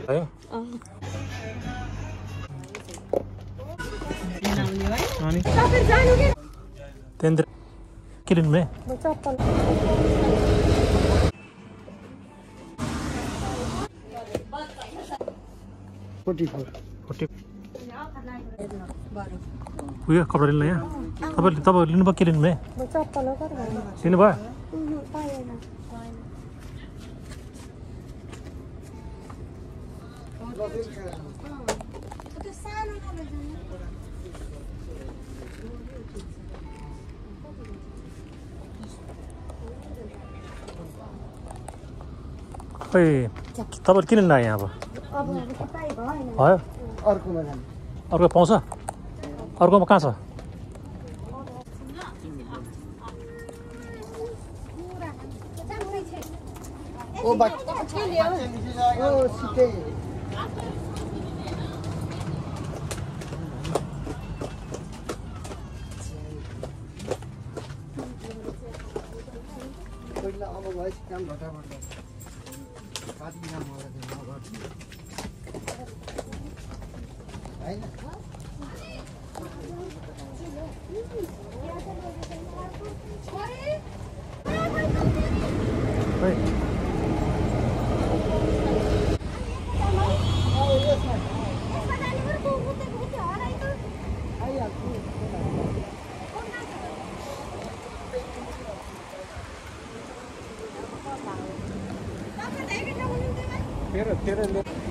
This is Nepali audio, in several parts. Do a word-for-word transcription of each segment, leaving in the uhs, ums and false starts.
आयो अनि तेन्द्र के लिनु भए चप्पल forty-four फोर्टी उयो कपडा लिनु यहाँ तपाईँले तपाईँहरू लिनुभयो के लिनु भए चप्पल हो लिनुभयो खै तपाईँले किन लाग्यो यहाँ अब भयो अर्कोमा जानु अर्को पाउँछ अर्कोमा कहाँ छ ओ बाकी ओ सिटे पहिला अब भएछ काम घटाबाट काटी काम गर्दैन हैन तेरो तेरो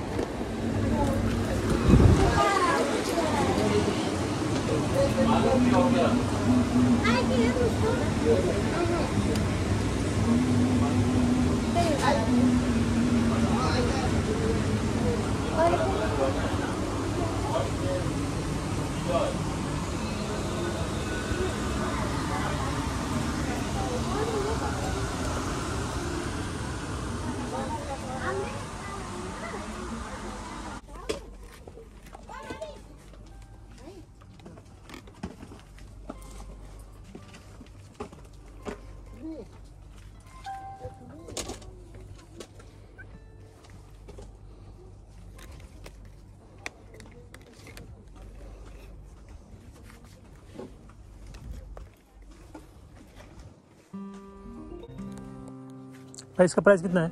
भाई इसका प्राइस कितना है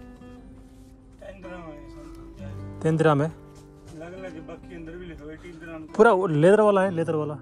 टेन दिरहम है पूरा लेदर वाला है लेदर वाला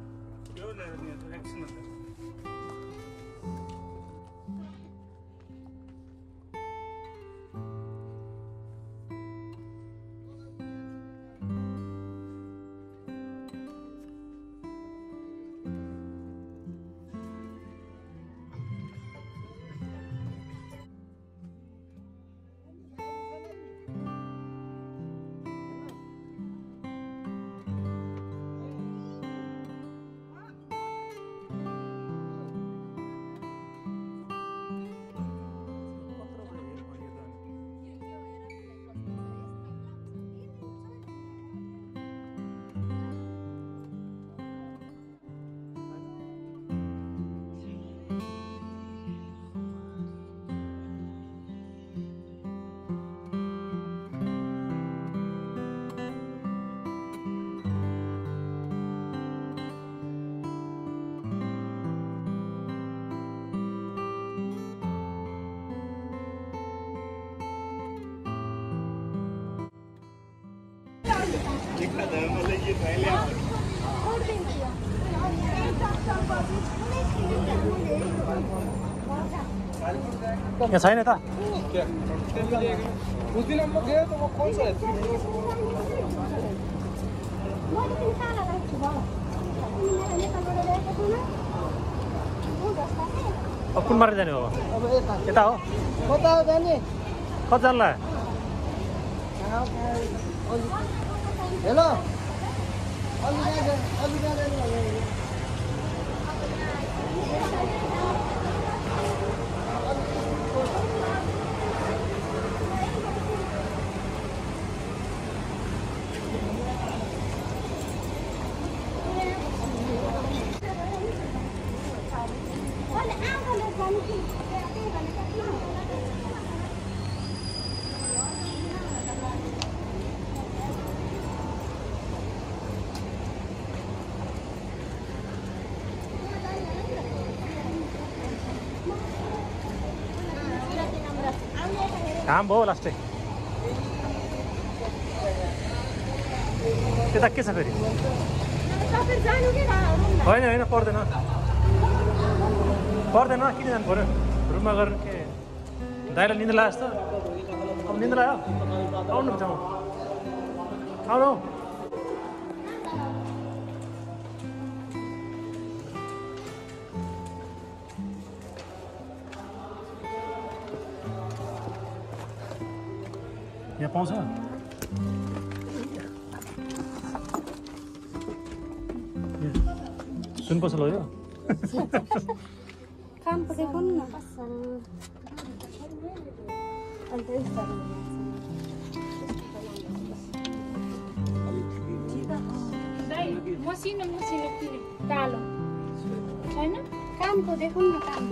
यहाँ छैन त उस दिन हम लोग गए तो वो कौन सा है अब कुन मार्ग जाने हो अब यता हो कता हो जाने कता जान्ला हेलो अलि जाने अलि जाने काम भयो लास्टै त्यता के छ फेरि होइन होइन पर्दैन पर्दैन किन जानु पऱ्यो रुममा गएर के दाइलाई निन्द्रा लाग्यो जस्तो अब निन्द्रा आयो आउनु ठाउँ आउनु यहाँ पाउँछ सुन पसल हो यो काम परेको न अन्त मसिनो मसिनो कालो छैन कामको देखौँ न काम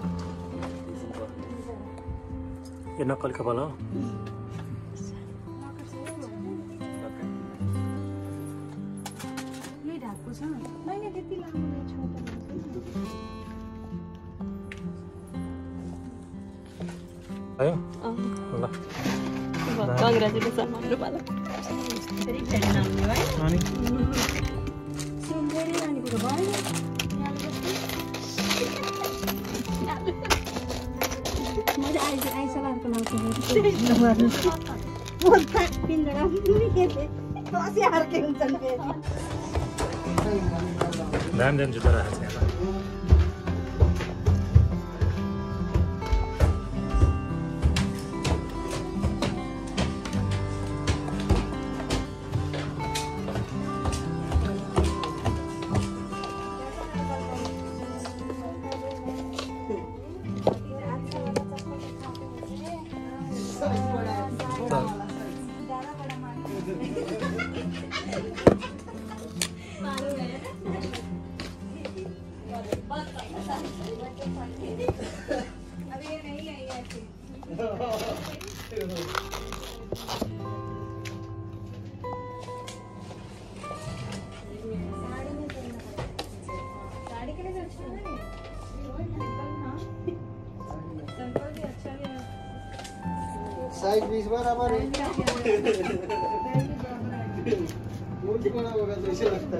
यो नक्कली कपाल हो यही ढाकको छ मैले त्यति लामो आयो ल कङ्ग्रेचुलेसन भन्नु पर्ला फेरि फेरि नाम्नु है अनि सुन्दै नानीको त भएन मैले आइज आइसलाको लाउँछु पिन्जरा कसी हार्के हुन्छन् फेरि दाम दाम जुत्ता राखेको छ यहाँ साइज बीस बराबर है मुझे बड़ा होगा तो ऐसे लगता है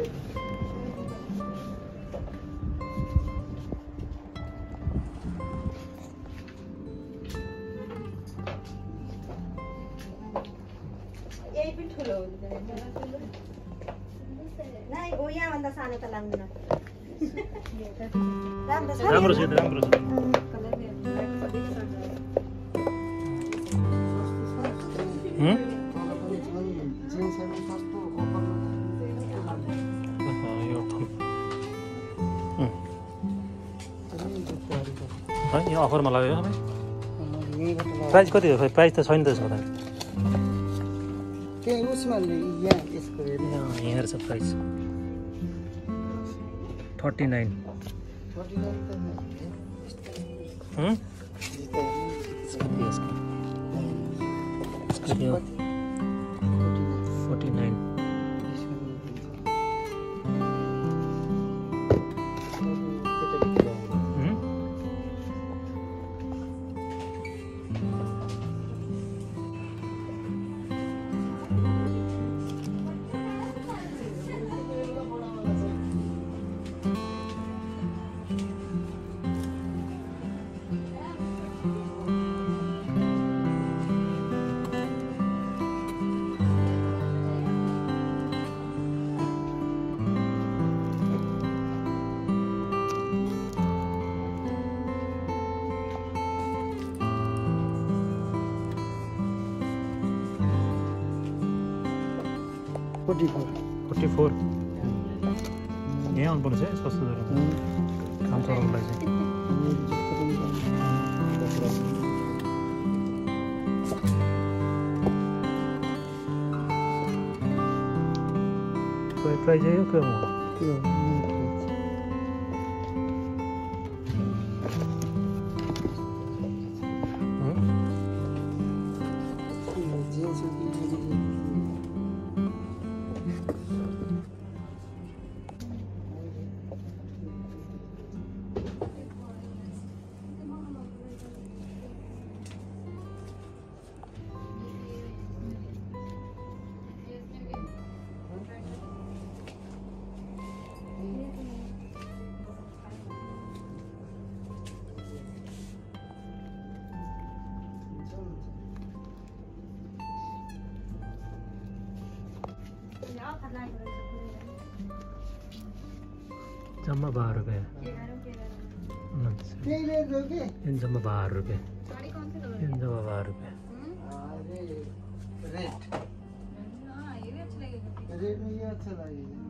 यही पनि ठुलो हुन्छ नाइ हो यहाँभन्दा सानो त लाग्दैन राम्रो छ राम्रो छ राम्रो छ हम्म यो यो अफरमा लाग्यो सबै प्राइस कति हो प्राइस त छैन त यसको त के उसमा यहाँ यसको यहाँ छ price thirty nine forty nine forty four forty four यहाँ आउनुपर्ने चाहिँ सस्तो जग्गा काम चलाउनुलाई चाहिँ प्राइस यो के हो अखर लागेको रहेछ जम्मा बाह्र रुपियाँ एघारौँ के एघारौँ त्यही रेट हो कि इन जम्मा बाह्र रुपियाँ साड़ी कौन सी कलर इन जम्मा बाह्र रुपियाँ अरे रेट हाँ ये भी अच्छी लगेगी रेट में ये अच्छा लगेगा